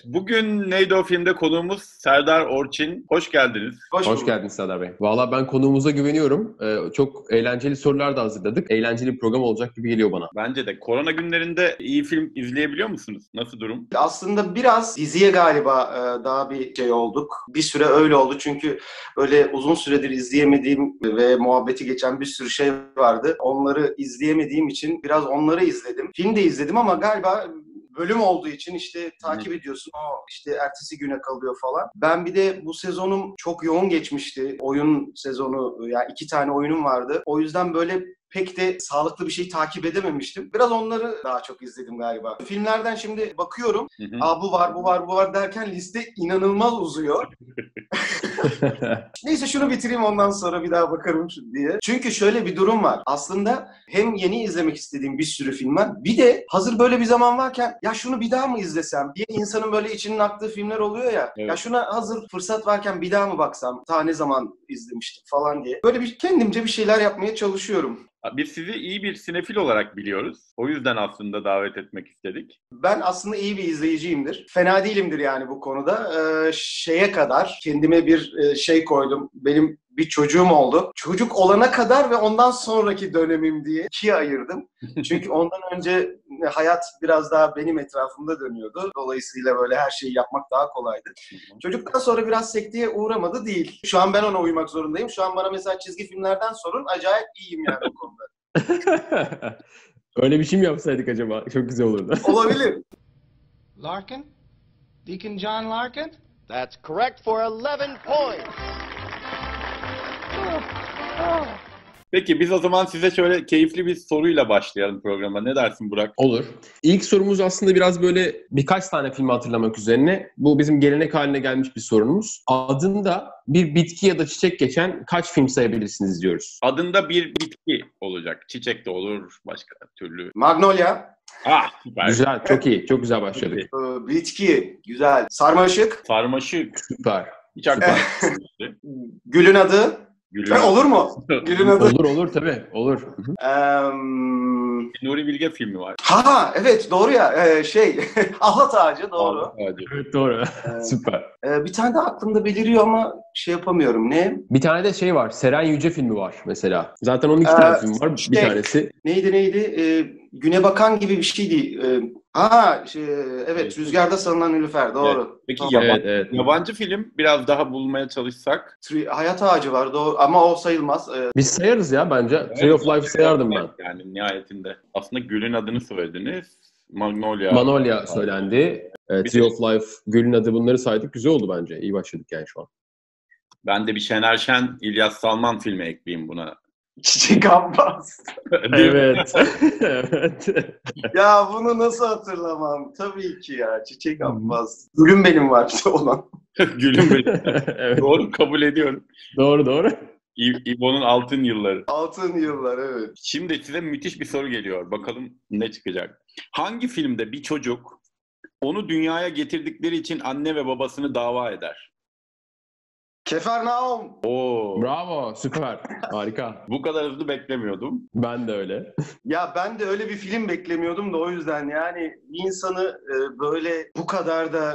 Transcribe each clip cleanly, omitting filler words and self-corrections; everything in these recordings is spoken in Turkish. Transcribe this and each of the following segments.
Bugün Neydi o filmde konuğumuz Serdar Orçin. Hoş geldiniz. Hoş geldiniz Serdar Bey. Valla ben konuğumuza güveniyorum. Çok eğlenceli sorular da hazırladık. Eğlenceli bir program olacak gibi geliyor bana. Bence de. Korona günlerinde iyi film izleyebiliyor musunuz? Nasıl durum? Aslında biraz diziye galiba daha bir şey olduk. Bir süre öyle oldu çünkü öyle uzun süredir izleyemediğim ve muhabbeti geçen bir sürü şey vardı. Onları izleyemediğim için biraz onları izledim. Film de izledim ama galiba bölüm olduğu için işte takip ediyorsun. O işte ertesi güne kalıyor falan. Ben bir de bu sezonum çok yoğun geçmişti. Oyun sezonu, yani 2 tane oyunum vardı. O yüzden böyle pek de sağlıklı bir şey takip edememiştim. Biraz onları daha çok izledim galiba. Filmlerden şimdi bakıyorum. Bu var derken liste inanılmaz uzuyor. Neyse şunu bitireyim ondan sonra bir daha bakarım diye. Çünkü şöyle bir durum var. Aslında hem yeni izlemek istediğim bir sürü film var. Bir de hazır böyle bir zaman varken ya şunu bir daha mı izlesem diye insanın böyle içinin aktığı filmler oluyor ya. Evet. Ya şuna hazır fırsat varken bir daha mı baksam? Ta ne zaman izlemiştim falan diye. Böyle bir kendimce bir şeyler yapmaya çalışıyorum. Biz sizi iyi bir sinefil olarak biliyoruz. O yüzden aslında davet etmek istedik. Ben aslında iyi bir izleyiciyimdir. Fena değilimdir yani bu konuda. Şeye kadar kendime bir şey koydum. Benim bir çocuğum oldu. Çocuk olana kadar ve ondan sonraki dönemim diye 2'ye ayırdım. Çünkü ondan önce hayat biraz daha benim etrafımda dönüyordu. Dolayısıyla böyle her şeyi yapmak daha kolaydı. Çocuktan sonra biraz sekteye uğramadı değil. Şu an ben ona uymak zorundayım. Şu an bana mesela çizgi filmlerden sorun. Acayip iyiyim yani o konuda. Öyle bir şey mi yapsaydık acaba? Çok güzel olurdu. Olabilir. Larkin? Deacon John Larkin? That's correct for 11 points. Peki biz o zaman size şöyle keyifli bir soruyla başlayalım programa. Ne dersin Burak? Olur. İlk sorumuz aslında biraz böyle birkaç tane filmi hatırlamak üzerine. Bu bizim gelenek haline gelmiş bir sorunumuz. Adında bir bitki ya da çiçek geçen kaç film sayabilirsiniz diyoruz. Adında bir bitki olacak. Çiçek de olur, başka türlü. Magnolia. Süper. Güzel, çok iyi. Çok güzel başladık. Bitki. Güzel. Sarmaşık. Sarmaşık. Süper. Hiç aklıma Gülün adı. Olur mu? Gülün adı. Olur tabii. Olur. Nuri Bilge filmi var. Evet doğru ya. Ahlat Ağacı doğru. Ahlat Ağacı. Evet doğru. Süper. Bir tane daha aklımda beliriyor ama şey yapamıyorum. Ne? Bir tane de şey var. Seren Yüce filmi var mesela. Zaten onun 2 tane filmi var. Bir tanesi. Neydi? Güne bakan gibi bir şeydi. Evet. Rüzgarda Salınan Nilüfer. Doğru. Evet. Peki Evet. Yabancı film biraz daha bulmaya çalışsak. Hayat Ağacı var. Doğru. Ama o sayılmaz. Biz sayarız ya bence. Tree of Life sayardım ben. Yani nihayetinde. Aslında Gül'ün adını söylediniz. Magnolia söylendi. Tree of Life, Gül'ün adı, bunları saydık. Güzel oldu bence. İyi başladık yani şu an. Ben de bir Şener Şen, İlyas Salman filmi ekleyeyim buna. Çiçek Abbas. Evet. Evet. Ya bunu nasıl hatırlamam? Tabii ki ya. Çiçek Abbas. Gülüm benim var olan. Gülüm benim. Evet. Doğru, kabul ediyorum. Doğru. İbo'nun altın yılları. Altın yıllar, evet. Şimdi size müthiş bir soru geliyor. Bakalım ne çıkacak. Hangi filmde bir çocuk onu dünyaya getirdikleri için anne ve babasını dava eder? Kefernaum. Bravo, süper. Harika. Bu kadar hızlı beklemiyordum. Ben de öyle. Ya ben de öyle bir film beklemiyordum da o yüzden yani bir insanı böyle bu kadar da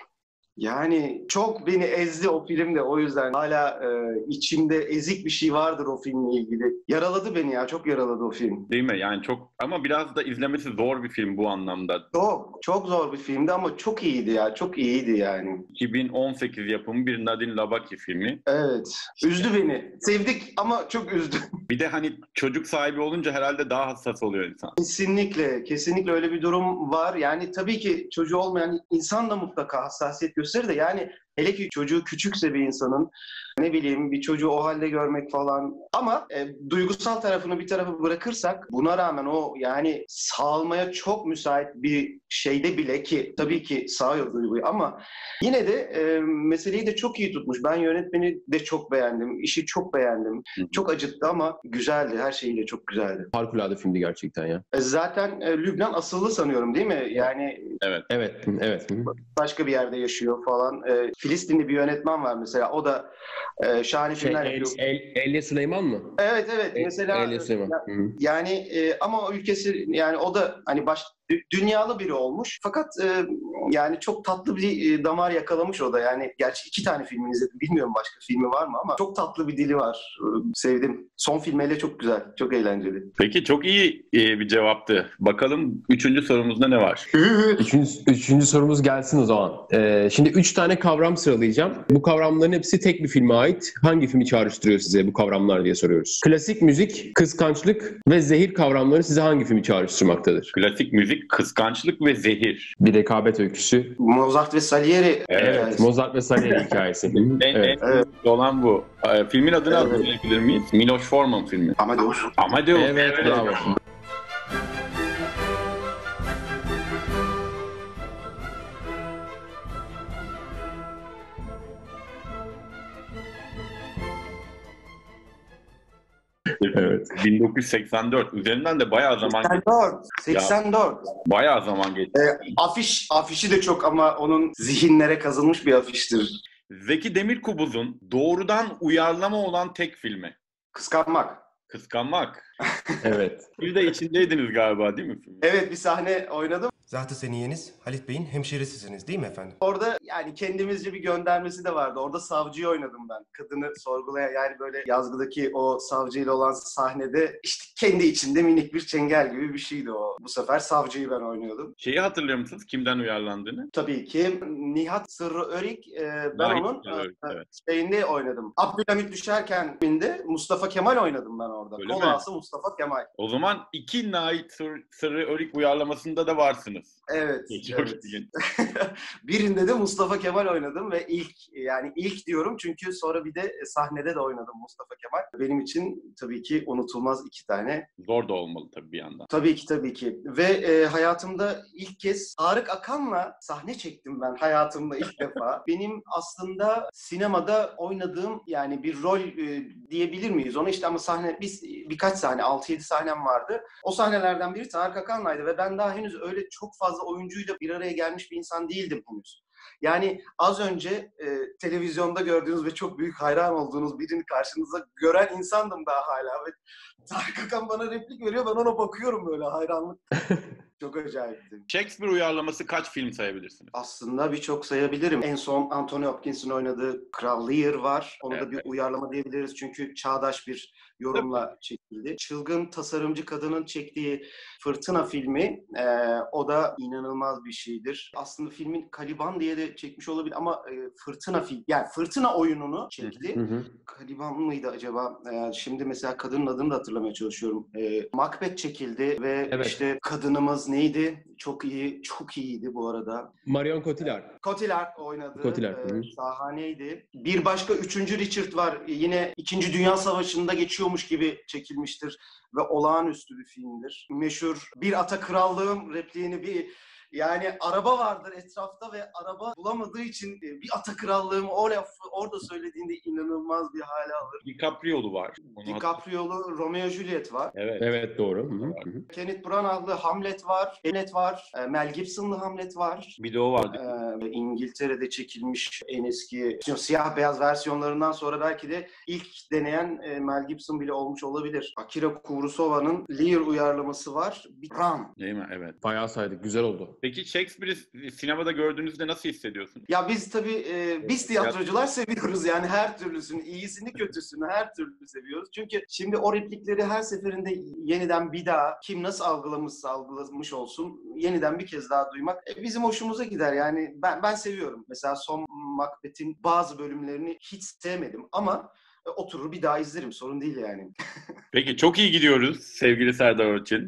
yani çok beni ezdi o film de o yüzden hala içimde ezik bir şey vardır o filmle ilgili. Yaraladı beni ya, çok yaraladı o film. Değil mi? Yani çok, ama biraz da izlemesi zor bir film bu anlamda. Çok zor bir filmdi ama çok iyiydi ya, çok iyiydi yani. 2018 yapımı bir Nadine Labaki filmi. Evet, üzdü beni. Sevdik ama çok üzdü. Bir de hani çocuk sahibi olunca herhalde daha hassas oluyor insan. Kesinlikle öyle bir durum var. Yani tabii ki çocuğu olmayan insan da mutlaka hassasiyet gösterir de yani hele ki çocuğu küçükse bir insanın, ne bileyim, bir çocuğu o halde görmek falan. Ama duygusal tarafını bir tarafa bırakırsak buna rağmen o yani sağlamaya çok müsait bir şeyde bile ki tabii ki sağıyor duyguyu ama yine de meseleyi de çok iyi tutmuş. Ben yönetmeni de çok beğendim. İşi çok beğendim. Çok acıttı ama güzeldi. Her şeyiyle çok güzeldi. Harikulade filmdi gerçekten ya. Zaten Lübnan asıllı sanıyorum değil mi? Yani Evet. başka bir yerde yaşıyor falan. Filistinli bir yönetmen var mesela. O da şahane filmler yapıyor. Elia Süleyman mı? Evet. Mesela Elia Süleyman. yani ama o ülkesi yani o da hani Dünyalı biri olmuş. Fakat yani çok tatlı bir damar yakalamış o da. Yani gerçi 2 tane filmini izledim. Bilmiyorum başka filmi var mı ama çok tatlı bir dili var. Sevdim. Son filmiyle çok güzel. Çok eğlenceli. Peki çok iyi bir cevaptı. Bakalım 3. sorumuzda ne var? Üçüncü sorumuz gelsin o zaman. Şimdi 3 tane kavram sıralayacağım. Bu kavramların hepsi tek bir filme ait. Hangi filmi çağrıştırıyor size bu kavramlar diye soruyoruz. Klasik müzik, kıskançlık ve zehir kavramları size hangi filmi çağrıştırmaktadır? Klasik müzik, kıskançlık ve zehir. Bir rekabet öyküsü. Mozart ve Salieri. Evet. Mozart ve Salieri hikayesi. En olan bu. Filmin adını hatırlayabilir miyiz? Miloš Forman filmi. Amadeus. Amadeus. Evet, bravo. Evet. 1984. Üzerinden de bayağı zaman geçti. 84. Bayağı zaman geçti. Afişi de çok ama onun zihinlere kazınmış bir afiştir. Zeki Demirkubuz'un doğrudan uyarlama olan tek filmi. Kıskanmak. Kıskanmak. Evet. Siz de içindeydiniz galiba değil mi? Evet, bir sahne oynadım. Zaten seniyeniz Halit Bey'in hemşerisisiniz değil mi efendim? Orada yani kendimizce bir göndermesi de vardı. Orada savcıyı oynadım ben. Kadını sorgulayan, yani böyle yazgıdaki o savcıyla olan sahnede işte kendi içinde minik bir çengel gibi bir şeydi o. Bu sefer savcıyı ben oynuyordum. Şeyi hatırlıyor musunuz? Kimden uyarlandığını? Tabii ki Nihat Sırrı Örik, ben Nihat onun Sırrı Örik, evet. şeyinde oynadım. Abdülhamit Düşerken filminde Mustafa Kemal oynadım ben orada. Öyle mi? Kolası Mustafa Kemal. O zaman 2 Nihat Sırrı Örik uyarlamasında da varsınız. Evet. Çok evet. ilginç. Birinde de Mustafa Kemal oynadım ve ilk diyorum çünkü sonra bir de sahnede de oynadım Mustafa Kemal. Benim için tabii ki unutulmaz 2 tane. Zor da olmalı tabii bir yandan. Tabii ki. Ve hayatımda ilk kez Tarık Akan'la sahne çektim ben hayatımda ilk defa. Benim aslında sinemada oynadığım yani bir rol diyebilir miyiz ona, işte ama birkaç sahne, 6-7 sahnem vardı. O sahnelerden biri Tarık Akan'laydı ve ben daha henüz öyle çok fazla oyuncuyla bir araya gelmiş bir insan değildim henüz. Yani az önce televizyonda gördüğünüz ve çok büyük hayran olduğunuz birini karşınıza gören insandım daha hala. Ve Tarık Akan bana replik veriyor, ben ona bakıyorum böyle hayranlık. Çok acayipti. Shakespeare uyarlaması kaç film sayabilirsiniz? Aslında birçok sayabilirim. En son Anthony Hopkins'in oynadığı Kral Lear var. Onu da bir uyarlama diyebiliriz çünkü çağdaş bir yorumla çekildi. Çılgın tasarımcı kadının çektiği Fırtına filmi, o da inanılmaz bir şeydir. Aslında filmin Caliban diye de çekmiş olabilir ama Fırtına oyununu çekti. Caliban mıydı acaba? Şimdi mesela kadının adını da hatırlamaya çalışıyorum. Macbeth çekildi ve işte kadınımız neydi? Çok iyiydi bu arada. Marion Cotillard. Cotillard oynadı. Cotillard. Şahaneydi. Bir başka 3. Richard var. Yine 2. Dünya Savaşı'nda geçiyormuş gibi çekilmiştir ve olağanüstü bir filmdir. Meşhur "Bir ata krallığım" repliğini yani araba vardır etrafta ve araba bulamadığı için "bir ata krallığım" o lafı orada söylediğinde inanılmaz bir hale alır. DiCaprio'lu var. DiCaprio'lu Romeo Juliet var. Evet Doğru. Kenneth Branagh'lı Hamlet var. Mel Gibson'lı Hamlet var. Bir de o vardı. İngiltere'de çekilmiş en eski siyah beyaz versiyonlarından sonra belki de ilk deneyen Mel Gibson bile olmuş olabilir. Akira Kurosawa'nın Lear uyarlaması var. Ram. Değil mi? Evet. Bayağı saydık. Güzel oldu. Peki Shakespeare'i sinemada gördüğünüzde nasıl hissediyorsunuz? Ya biz tabii biz tiyatrocular seviyoruz yani her türlüsünü, iyisini kötüsünü her türlü seviyoruz. Çünkü şimdi o replikleri her seferinde yeniden bir daha kim nasıl algılamış olsun yeniden bir kez daha duymak bizim hoşumuza gider. Yani ben seviyorum. Mesela son Macbeth'in bazı bölümlerini hiç sevmedim ama oturur bir daha izlerim. Sorun değil yani. Peki çok iyi gidiyoruz sevgili Serdar Orçun.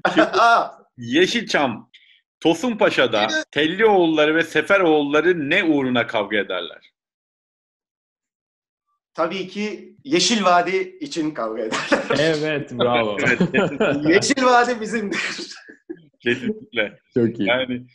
Yeşilçam Tosunpaşa'da Tellioğulları ve Seferoğulları ne uğruna kavga ederler? Tabii ki Yeşil Vadi için kavga ederler. Evet, bravo. Yeşil Vadi bizimdir. Kesinlikle. Çok iyi. Yani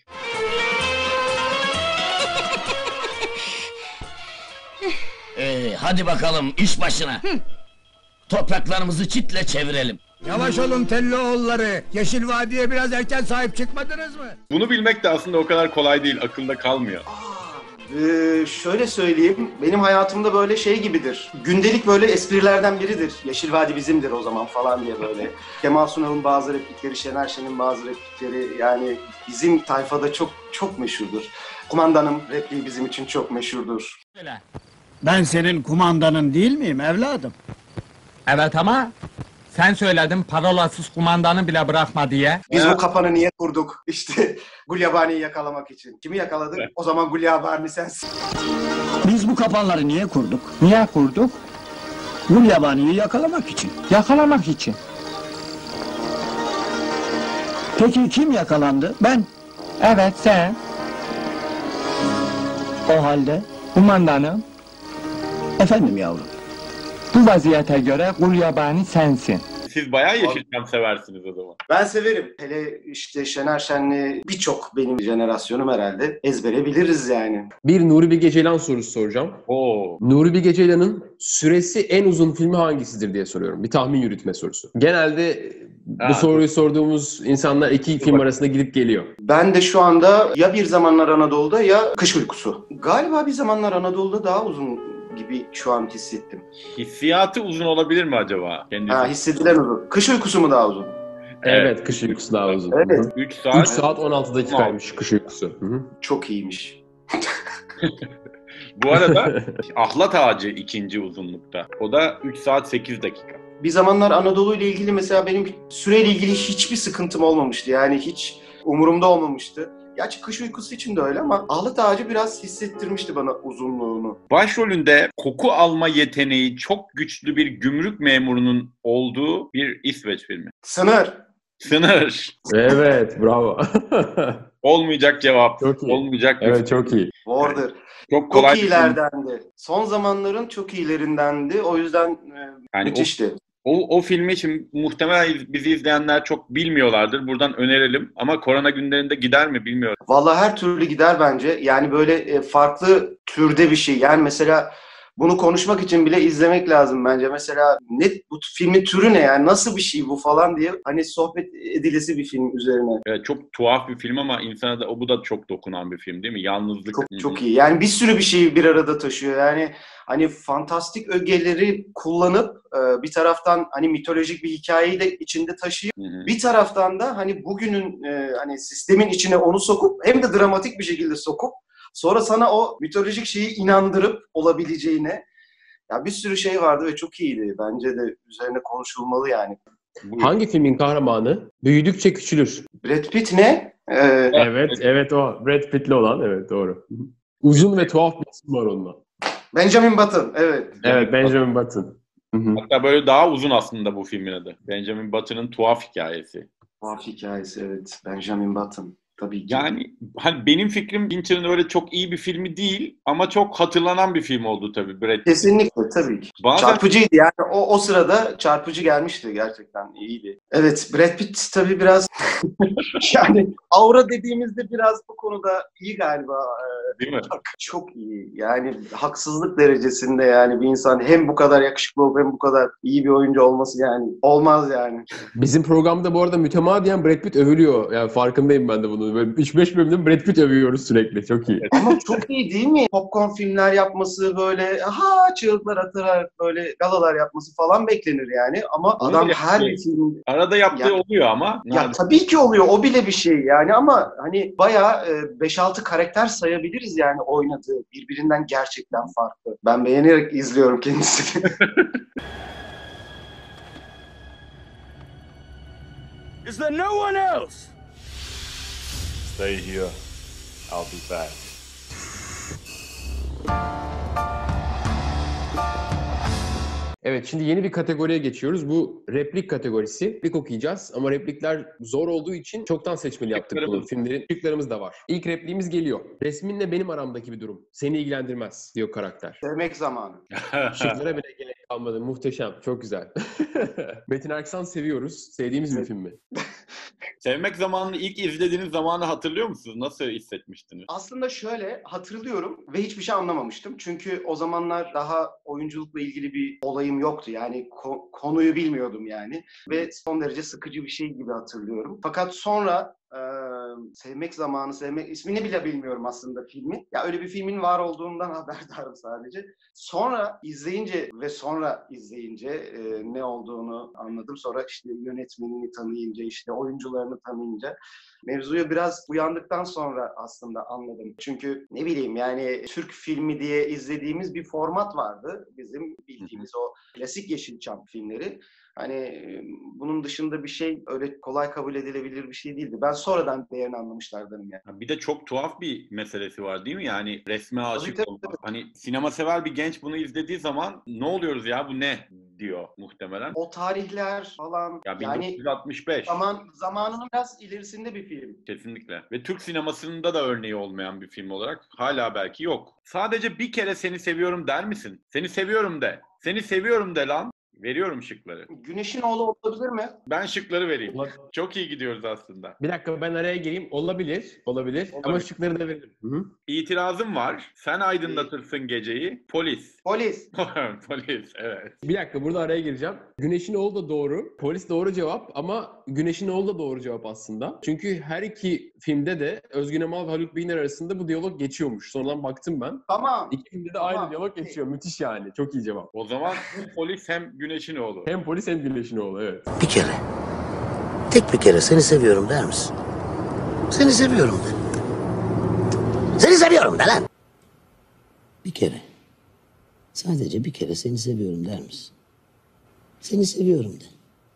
Hadi bakalım iş başına. Topraklarımızı çitle çevirelim. Yavaş olun Tellioğulları. Yeşil Vadi'ye biraz erken sahip çıkmadınız mı? bunu bilmek de aslında o kadar kolay değil. Akılda kalmıyor. Şöyle söyleyeyim, benim hayatımda böyle şey gibidir. Gündelik böyle esprilerden biridir. Yeşil Vadi bizimdir o zaman falan diye böyle. Kemal Sunal'ın bazı replikleri, Şener Şen'in bazı replikleri yani bizim tayfada çok çok meşhurdur. Kumandanım repliği bizim için çok meşhurdur. Ben senin kumandanın değil miyim evladım? Evet ama sen söyledin parolasız kumandanı bile bırakma diye. Biz bu kapanı niye kurduk? İşte Gulyabani'yi yakalamak için. Kimi yakaladık? O zaman Gulyabani sensin. Biz bu kapanları niye kurduk? Niye kurduk? Gulyabani'yi yakalamak için. Yakalamak için. Peki kim yakalandı? Ben. Evet sen. O halde Kumandanım, efendim yavrum. bu vaziyete göre Gulyabani sensin. Siz bayağı Yeşilçam seversiniz o zaman. Ben severim. Hele işte Şener Şen'li birçok benim jenerasyonum herhalde ezbere biliriz yani. Bir Nuri Bilge Ceylan sorusu soracağım. Oo. Nuri Bilge Ceylan'ın süresi en uzun filmi hangisidir diye soruyorum. Bir tahmin yürütme sorusu. Genelde bu soruyu sorduğumuz insanlar iki film arasında gidip geliyor. Ben de şu anda ya Bir Zamanlar Anadolu'da ya Kış Uykusu. Galiba Bir Zamanlar Anadolu'da daha uzun gibi şu an hissettim. Hissiyatı uzun olabilir mi acaba? Kendisi. Hissedilen uzun. Kış Uykusu mu daha uzun? Evet, Kış Uykusu daha uzun. Evet. 3 3 saat. saat 16 dakikaymış Kış Uykusu. Hı-hı. Çok iyiymiş. Bu arada Ahlat Ağacı ikinci uzunlukta. O da 3 saat 8 dakika. Bir Zamanlar Anadolu ile ilgili mesela benim süreyle ilgili hiçbir sıkıntım olmamıştı. Yani hiç umurumda olmamıştı. Gerçi Kış Uykusu için de öyle ama Ahlat Ağacı biraz hissettirmişti bana uzunluğunu. Başrolünde koku alma yeteneği çok güçlü bir gümrük memurunun olduğu bir İsveç filmi. Sınır. Sınır. Evet, bravo. Olmayacak cevap. Çok iyi. Olmayacak. Evet, çok iyi. Border. Çok kolay Çok bir film. iyilerdendi. Son zamanların çok iyilerindendi. O yüzden Yani müthişti. o filmi şimdi muhtemelen bizi izleyenler çok bilmiyorlardır. Buradan önerelim. Ama korona günlerinde gider mi bilmiyorum. Vallahi her türlü gider bence. Yani böyle farklı türde bir şey. Yani mesela bunu konuşmak için bile izlemek lazım bence. Mesela bu filmin türü ne yani? Nasıl bir şey bu falan diye hani sohbet edilesi bir film üzerine. Evet, çok tuhaf bir film ama insana da bu da çok dokunan bir film değil mi? Yalnızlık. Çok iyi. Yani bir sürü bir şeyi bir arada taşıyor. Yani hani fantastik ögeleri kullanıp bir taraftan hani mitolojik bir hikayeyi de içinde taşıyıp bir taraftan da hani bugünün hani sistemin içine onu sokup hem de dramatik bir şekilde sokup sonra sana o mitolojik şeyi inandırıp olabileceğine ya bir sürü şey vardı ve çok iyiydi. Bence de üzerine konuşulmalı yani. Hangi filmin kahramanı büyüdükçe küçülür? Brad Pitt ne? Evet o. Brad Pitt'li olan, evet doğru. Uzun ve tuhaf bir isim var onunla. Benjamin Button, evet. Evet, Benjamin Button. Hı-hı. Hatta böyle daha uzun aslında bu filmin adı. Benjamin Button'ın tuhaf hikayesi. Tuhaf hikayesi, evet. Benjamin Button. Tabii ki. Yani hani benim fikrim Fincher'ın öyle çok iyi bir filmi değil ama çok hatırlanan bir film oldu tabii Brad Pitt. Kesinlikle tabii ki. Bazen... Çarpıcıydı yani o sırada çarpıcı gelmişti gerçekten iyiydi. Evet Brad Pitt tabii biraz yani aura dediğimizde biraz bu konuda iyi galiba. Değil mi? Çok iyi yani haksızlık derecesinde yani bir insan hem bu kadar yakışıklı olup hem bu kadar iyi bir oyuncu olması yani olmaz yani. Bizim programda bu arada mütemadiyen Brad Pitt övülüyor. Yani farkındayım ben de bunu. Böyle 3-5 bölümde Brad Pitt övüyoruz sürekli. Çok iyi. Ama çok iyi değil mi? Popcorn filmler yapması böyle çığlıklar atarak böyle galalar yapması falan beklenir yani. Ama Onu adam da her yapıyor. bir film... Arada yaptığı oluyor ama. Ya tabii ki oluyor. O bile bir şey yani ama hani bayağı 5-6 karakter sayabiliriz yani oynadığı. Birbirinden gerçekten farklı. Ben beğenerek izliyorum kendisini. Is there no one else? Stay here. I'll be back. Evet, şimdi yeni bir kategoriye geçiyoruz. Bu replik kategorisi. Replik okuyacağız ama replikler zor olduğu için çoktan seçmeli yaptık bunu. Filmlerin şıklarımız da var. İlk repliğimiz geliyor. Resminle benim aramdaki bir durum. Seni ilgilendirmez diyor karakter. Sevmek zamanı. Şıklara bile gerek kalmadı. Muhteşem. Çok güzel. Metin Erksan seviyoruz. Sevdiğimiz bir film mi? Sevmek Zamanı'nı ilk izlediğiniz zamanı hatırlıyor musunuz? Nasıl hissetmiştiniz? Aslında şöyle hatırlıyorum ve hiçbir şey anlamamıştım. Çünkü o zamanlar daha oyunculukla ilgili bir olayım yoktu. Yani konuyu bilmiyordum yani. Ve son derece sıkıcı bir şey gibi hatırlıyorum. Fakat sonra Sevmek Zamanı, ismini bile bilmiyorum aslında filmin. Ya öyle bir filmin var olduğundan haberdarım sadece. Sonra izleyince ne olduğunu anladım. Sonra işte yönetmenini tanıyınca, işte oyuncularını tanıyınca mevzuya biraz uyandıktan sonra aslında anladım. Çünkü ne bileyim yani Türk filmi diye izlediğimiz bir format vardı. Bizim bildiğimiz o klasik Yeşilçam filmleri. Hani bunun dışında bir şey öyle kolay kabul edilebilir bir şey değildi. Ben sonradan değerini anlamışlardım yani. Bir de çok tuhaf bir meselesi var değil mi? Yani resme aşık Tabii. olmak. Hani sinema sever bir genç bunu izlediği zaman ne oluyoruz ya bu ne diyor muhtemelen. O tarihler falan Ya yani 1965. zamanının biraz ilerisinde bir film. Kesinlikle. Ve Türk sinemasında da örneği olmayan bir film olarak hala belki yok. Sadece bir kere seni seviyorum der misin? Seni seviyorum de. Seni seviyorum de lan. Veriyorum şıkları. Güneşin Oğlu olabilir mi? Ben şıkları vereyim. Çok iyi gidiyoruz aslında. Bir dakika ben araya gireyim. Olabilir. Ama şıkları da veririm. Hı-hı. İtirazım var. Sen aydınlatırsın geceyi. Polis. Polis. Polis, evet. Bir dakika burada araya gireceğim. Güneşin Oğlu da doğru. Polis doğru cevap ama Güneşin Oğlu da doğru cevap aslında. Çünkü her iki filmde de Özgün Amal ve Haluk Bilginer arasında bu diyalog geçiyormuş. Sonradan baktım ben. Tamam. İki filmde de aynı diyalog geçiyor. Müthiş yani. Çok iyi cevap. O zaman hem polis hem Güneşin Oğlu. Hem polis hem Güneşin Oğlu, evet. Bir kere. Tek bir kere seni seviyorum der misin? Seni seviyorum de. Seni seviyorum de lan. Bir kere. Sadece bir kere seni seviyorum der misin? Seni seviyorum de.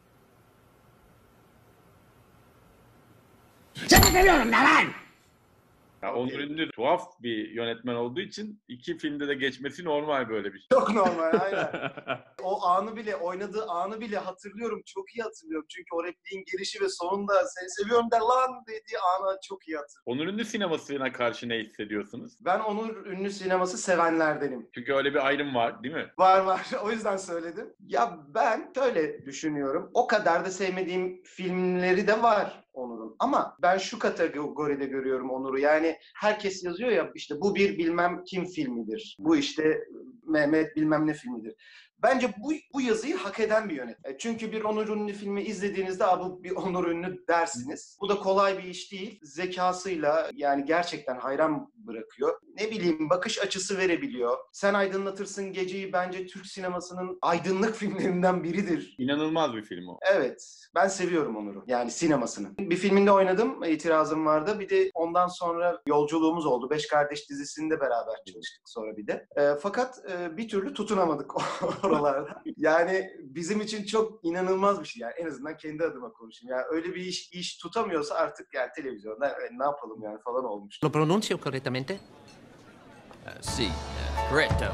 Seni seviyorum de lan. Ya Onur Ünlü tuhaf bir yönetmen olduğu için iki filmde de geçmesi normal böyle bir şey. Çok normal aynen. Oynadığı anı bile hatırlıyorum. Çok iyi hatırlıyorum. Çünkü o repliğin girişi ve sonunda seni seviyorum der lan dediği anı çok iyi hatırlıyorum. Onur Ünlü sinemasına karşı ne hissediyorsunuz? Ben Onur Ünlü sineması sevenlerdenim. Çünkü öyle bir ayrım var değil mi? Var. O yüzden söyledim. Ya ben şöyle düşünüyorum. O kadar da sevmediğim filmleri de var Onur'un. Ama ben şu kategoride görüyorum Onur'u. Yani herkes yazıyor ya işte bu bir bilmem kim filmidir. Bu işte Mehmet bilmem ne filmidir. Bence bu yazıyı hak eden bir yönetmen. Çünkü bir Onur Ünlü filmi izlediğinizde bu bir Onur Ünlü dersiniz. Bu da kolay bir iş değil. Zekasıyla yani gerçekten hayran bırakıyor. Ne bileyim bakış açısı verebiliyor. Sen aydınlatırsın geceyi bence Türk sinemasının aydınlık filmlerinden biridir. İnanılmaz bir film o. Evet. Ben seviyorum Onur'u. Yani sinemasını. Bir filminde oynadım. İtirazım vardı. Bir de ondan sonra yolculuğumuz oldu. Beş Kardeş dizisinde beraber çalıştık sonra bir de. Fakat bir türlü tutunamadık oralarda. Yani bizim için çok inanılmaz bir şey. Yani en azından kendi adıma konuşayım. Yani öyle bir iş tutamıyorsa artık yani televizyonda ne yapalım yani falan olmuş. ¿Lo pronuncio correctamente? Sí, correcto.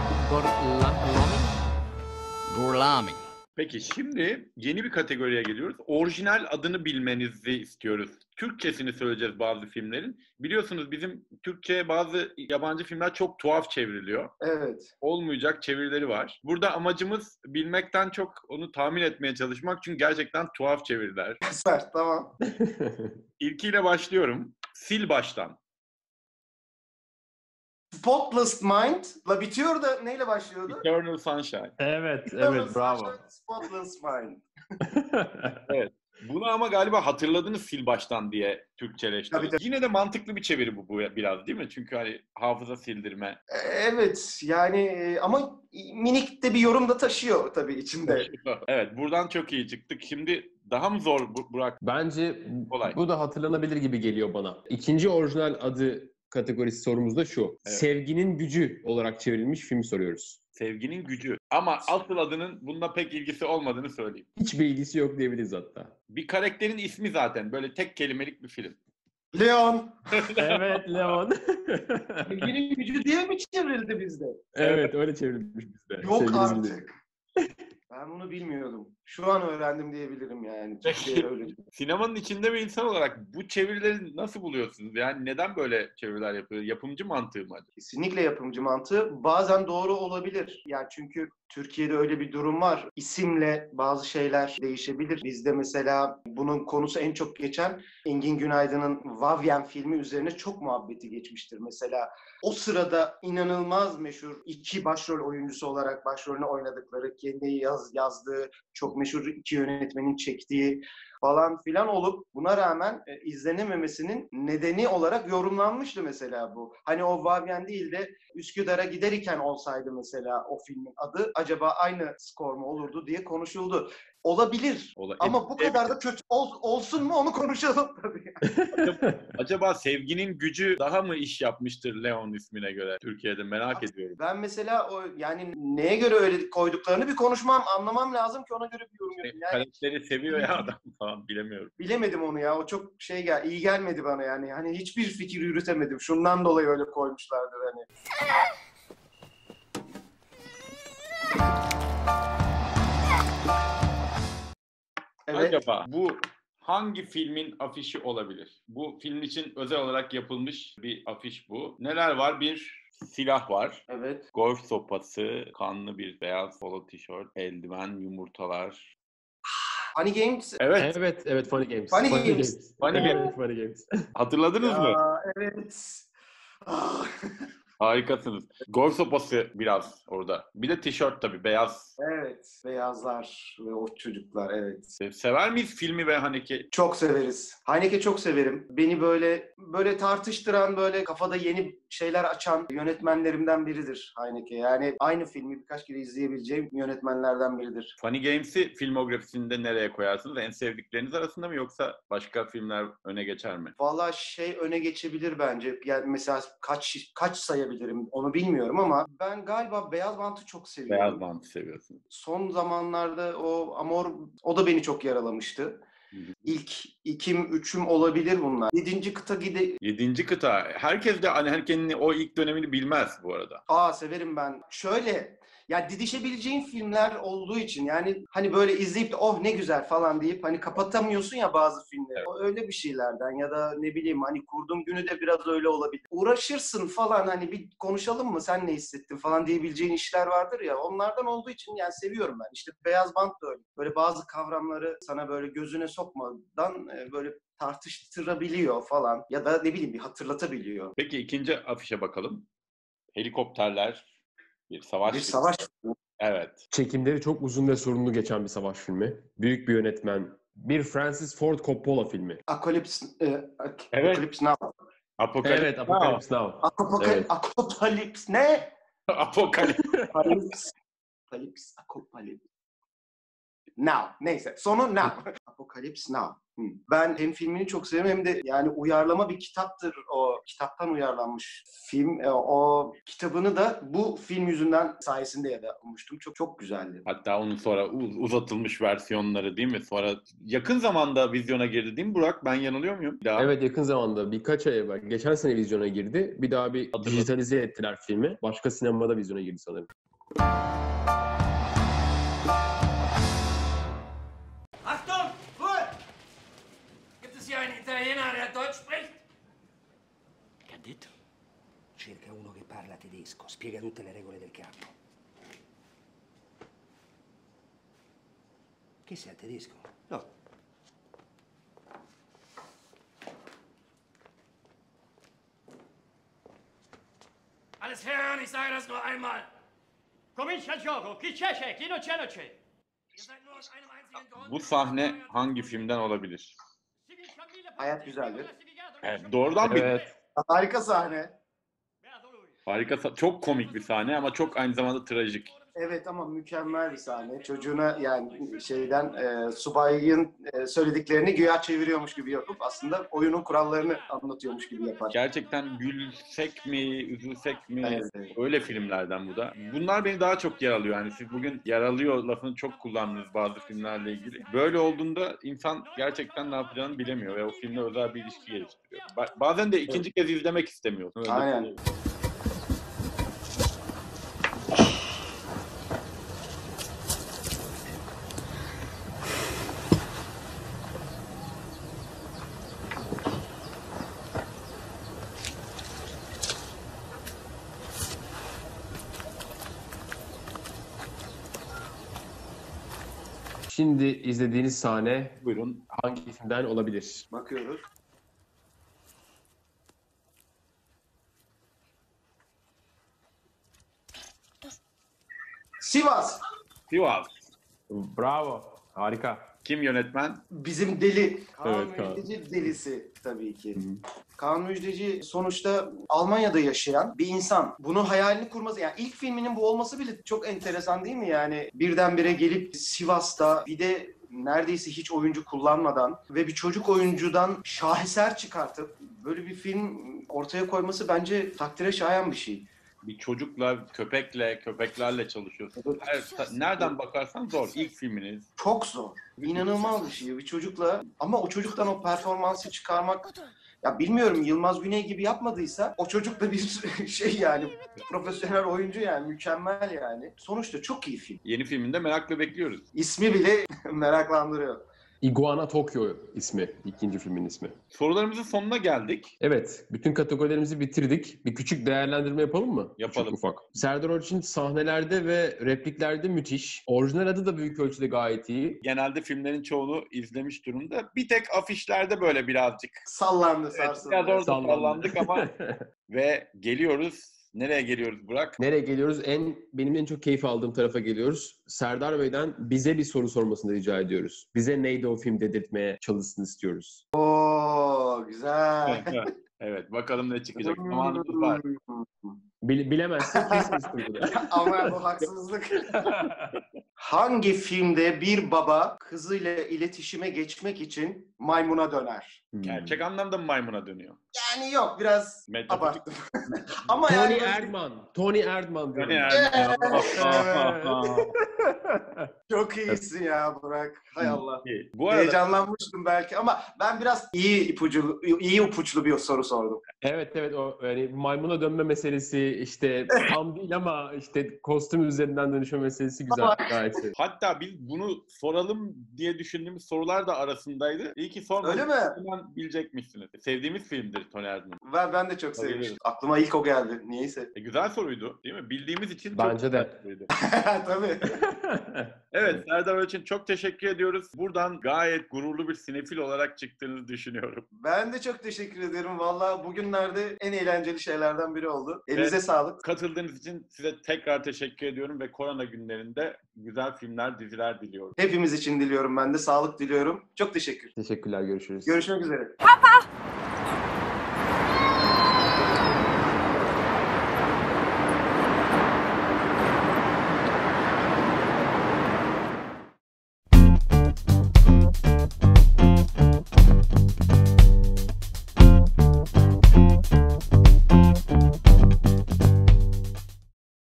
Gurlami. Peki şimdi yeni bir kategoriye geliyoruz. Orijinal adını bilmenizi istiyoruz. Türkçesini söyleyeceğiz bazı filmlerin. Biliyorsunuz bizim Türkçe'ye bazı yabancı filmler çok tuhaf çevriliyor. Evet. Olmayacak çevirileri var. Burada amacımız bilmekten çok onu tahmin etmeye çalışmak. Çünkü gerçekten tuhaf çeviriler. Süper, tamam. İlkiyle başlıyorum. Sil baştan. Spotless Mind'la bitiyor da neyle başlıyordu? Eternal Sunshine. Evet, bravo. Sunshine, Spotless Mind. Evet. Bunu ama galiba hatırladınız sil baştan diye Türkçeleştirdi. Tabii. Yine de mantıklı bir çeviri bu biraz değil mi? Çünkü hani hafıza sildirme. Evet yani ama minik de bir yorum da taşıyor tabii içinde. Evet, buradan çok iyi çıktık. Şimdi daha mı zor Burak? Bence Kolay. bu da hatırlanabilir gibi geliyor bana. İkinci orijinal adı kategorisi sorumuz da şu. Evet. Sevginin Gücü olarak çevrilmiş film soruyoruz. Sevginin Gücü. Ama asıl adının bununla pek ilgisi olmadığını söyleyeyim. Hiçbir ilgisi yok diyebiliriz hatta. Bir karakterin ismi zaten. Böyle tek kelimelik bir film. Leon. Evet, Leon. Sevginin Gücü diye mi çevrildi bizde? Evet, öyle çevrilmiş bizde. Yok Sevgili artık. Ben bunu bilmiyordum. Şu an öğrendim diyebilirim yani. Türkiye'de öyle. Sinemanın içinde bir insan olarak bu çevirileri nasıl buluyorsunuz? Yani neden böyle çeviriler yapıyor? Yapımcı mantığı mı acaba? Kesinlikle yapımcı mantığı. Bazen doğru olabilir. Yani çünkü Türkiye'de öyle bir durum var. İsimle bazı şeyler değişebilir. Bizde mesela bunun konusu en çok geçen Engin Günaydın'ın Vavyen filmi üzerine çok muhabbeti geçmiştir. Mesela o sırada inanılmaz meşhur iki başrol oyuncusu olarak başrolünü oynadıkları, kendi yazdığı, çok meşhur iki yönetmenin çektiği falan filan olup buna rağmen izlenememesinin nedeni olarak yorumlanmıştı mesela bu. Hani o Vavyen değil de Üsküdar'a giderken olsaydı mesela o filmin adı acaba aynı skor mu olurdu diye konuşuldu. Olabilir. Ama bu kadar da kötü olsun mu onu konuşalım tabii. Acaba Sevginin Gücü daha mı iş yapmıştır Leon ismine göre Türkiye'de, merak ediyorum. Ben mesela yani neye göre öyle koyduklarını bir anlamam lazım ki ona göre bir yorum yapayım. Yani, karakteri seviyor ya adam falan, bilemiyorum. Bilemedim onu ya. O çok iyi gelmedi bana yani. Hani hiçbir fikir yürütemedim. Şundan dolayı öyle koymuşlardır hani. Evet. Acaba bu hangi filmin afişi olabilir? Bu film için özel olarak yapılmış bir afiş bu. Neler var? Bir silah var. Evet. Golf sopası, kanlı bir beyaz polo tişört, eldiven, yumurtalar. Funny Games. Evet. Evet, Funny Games. Funny Games. Funny Games. Hatırladınız mı? Evet. Harikasınız. Golf sopası biraz orada. Bir de tişört tabii, beyaz. Evet. Beyazlar ve o çocuklar, evet. Sever miyiz filmi ve Haneke? Çok severiz. Haneke çok severim. Beni böyle tartıştıran, böyle kafada yeni şeyler açan yönetmenlerimden biridir Haneke. Yani aynı filmi birkaç kere izleyebileceğim yönetmenlerden biridir. Funny Games'i filmografisinde nereye koyarsınız? En sevdikleriniz arasında mı, yoksa başka filmler öne geçer mi? Vallahi öne geçebilir bence. Yani mesela kaç sayabilirim onu bilmiyorum ama ben galiba Beyaz Bant'ı çok seviyorum. Beyaz Bant'ı seviyorsun. Son zamanlarda o Amor, o da beni çok yaralamıştı. İlk ikim, üçüm olabilir bunlar. 7. kıta 7. kıta. Herkes de Hanke'nin o ilk dönemini bilmez bu arada. Severim ben. Şöyle, ya didişebileceğin filmler olduğu için yani hani böyle izleyip de oh ne güzel falan deyip hani kapatamıyorsun ya bazı filmleri. Evet. O öyle bir şeylerden ya da ne bileyim hani Kurduğum Günü de biraz öyle olabilir. Uğraşırsın falan, hani bir konuşalım mı sen ne hissettin falan diyebileceğin işler vardır ya, onlardan olduğu için yani seviyorum ben. İşte Beyaz Bant da öyle. Böyle bazı kavramları sana böyle gözüne sokmadan böyle tartıştırabiliyor falan ya da ne bileyim bir hatırlatabiliyor. Peki ikinci afişe bakalım. Helikopterler, bir savaş filmi. Evet. Çekimleri çok uzun ve sorunlu geçen bir savaş filmi. Büyük bir yönetmen. Bir Francis Ford Coppola filmi. Apocalypse Evet. Now. Apocalypse Now. Apocalypse ne? Apocalypse. Now. Neyse. Sonu Now. Apocalypse Now. Ben hem filmini çok seviyorum hem de yani uyarlama bir kitaptır o. Kitaptan uyarlanmış film. O kitabını da bu film yüzünden sayesinde ya da okumuştum. Çok çok güzeldi. Hatta onun sonra uzatılmış versiyonları değil mi? Sonra yakın zamanda vizyona girdi değil mi Burak? Ben yanılıyor muyum? Evet, yakın zamanda. Birkaç ay evvel. Geçen sene vizyona girdi. Bir daha dijitalize ettiler filmi. Başka sinemada vizyona girdi sanırım. Achtung! Ruhe! Gibt es hier einen Italiener, der Deutsch spricht? Che ha detto? Cerca uno che parla tedesco, spiega tutte le regole del campo. Che sei tedesco? No. Alles hören, ich sage das nur einmal. Comincia il gioco. Chi c'è? Chi non c'è, non c'è. Bu sahne hangi filmden olabilir? Hayat Güzeldir. Evet, doğrudan bir. Harika sahne. Harika, çok komik bir sahne ama çok aynı zamanda trajik. Evet ama mükemmel bir sahne. Çocuğuna yani subayın söylediklerini güya çeviriyormuş gibi yapıp aslında oyunun kurallarını anlatıyormuş gibi yapar. Gerçekten gülsek mi, üzülsek mi? Evet. Öyle filmlerden bu da. Bunlar beni daha çok yaralıyor. Yani siz bugün yaralıyor lafını çok kullandınız bazı filmlerle ilgili. Böyle olduğunda insan gerçekten ne yapacağını bilemiyor ve o filmle özel bir ilişki geliştiriyor. Bazen de ikinci kez izlemek istemiyorsun. Öyle aynen. Şimdi izlediğiniz sahne Buyurun. hangi filmden olabilir? Bakıyoruz. Sivas. Sivas. Bravo. Harika. Kim yönetmen? Bizim deli. Kaan Evet, Kaan. Müjdeci delisi tabii ki. Kaan Müjdeci sonuçta Almanya'da yaşayan bir insan. Bunu hayalini kurması, yani ilk filminin bu olması bile çok enteresan değil mi? Yani birdenbire gelip Sivas'ta, bir de neredeyse hiç oyuncu kullanmadan ve bir çocuk oyuncudan şaheser çıkartıp böyle bir film ortaya koyması bence takdire şayan bir şey. Bir çocukla, köpeklerle çalışıyorsun. Nereden bakarsan zor. İlk filminiz. Çok zor. İnanılmaz bir şey. Bir çocukla, ama o çocuktan o performansı çıkarmak, ya bilmiyorum, Yılmaz Güney gibi yapmadıysa o çocuk da bir şey yani, profesyonel oyuncu yani, mükemmel yani. Sonuçta çok iyi film. Yeni filminde merakla bekliyoruz. İsmi bile meraklandırıyor. Iguana Tokyo ismi. İkinci filmin ismi. Sorularımızın sonuna geldik. Evet. Bütün kategorilerimizi bitirdik. Bir küçük değerlendirme yapalım mı? Yapalım. Küçük ufak. Serdar Orçun sahnelerde ve repliklerde müthiş. Orijinal adı da büyük ölçüde gayet iyi. Genelde filmlerin çoğunu izlemiş durumda. Bir tek afişlerde böyle birazcık. Sallandı, Evet, sarsıldı. biraz orada sallandık ama ve geliyoruz. Nereye geliyoruz Burak? Nereye geliyoruz? Benim en çok keyif aldığım tarafa geliyoruz. Serdar Bey'den bize bir soru sormasını rica ediyoruz. Bize neydi o film dedirtmeye çalışsın istiyoruz. Oo, güzel. Evet, bakalım ne çıkacak. Zamanımız var. Bilemezsek kesin. Ama bu haksızlık. Hangi filmde bir baba kızıyla iletişime geçmek için maymuna döner? Gerçek anlamda mı maymuna dönüyor? Yani yok, biraz Metaforik. abarttım. Ama Tony yani Erdman. Tony Erdman diyorum. çok iyisin ya Burak. Hay Allah. Bu arada Heyecanlanmıştım belki ama ben biraz iyi ipuçlu bir soru sordum. Evet o yani maymuna dönme meselesi işte tam değil ama işte kostüm üzerinden dönüşme meselesi güzel. Gayet iyi. hatta biz bunu soralım diye düşündüğümüz sorular da arasındaydı. İyi ki sormadık. Öyle mi? Hemen bilecekmişsiniz. Sevdiğimiz filmdir Tony Erdmann. Ben de çok sevmiştim. Aklıma ilk o geldi. Niyeyse. Güzel soruydu değil mi? Bildiğimiz için Bence çok de. güzel soruydu. Tabii. Evet, Serdar için çok teşekkür ediyoruz. Buradan gayet gururlu bir sinefil olarak çıktığınızı düşünüyorum. Ben de çok teşekkür ederim. Vallahi bugünlerde en eğlenceli şeylerden biri oldu. Elinize sağlık. Katıldığınız için size tekrar teşekkür ediyorum ve korona günlerinde güzel filmler, diziler diliyorum. Hepimiz için diliyorum ben de. Sağlık diliyorum. Çok teşekkür. Teşekkürler, görüşürüz. Görüşmek üzere. Papa!